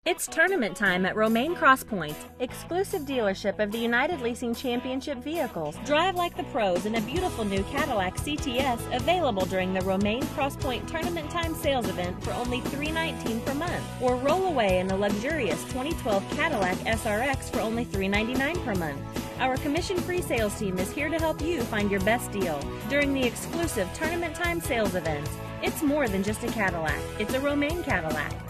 It's tournament time at Romain Crosspoint, exclusive dealership of the United Leasing Championship vehicles. Drive like the pros in a beautiful new Cadillac CTS available during the Romain Crosspoint tournament time sales event for only $319 per month. Or roll away in a luxurious 2012 Cadillac SRX for only $399 per month. Our commission-free sales team is here to help you find your best deal during the exclusive tournament time sales event. It's more than just a Cadillac, it's a Romain Cadillac.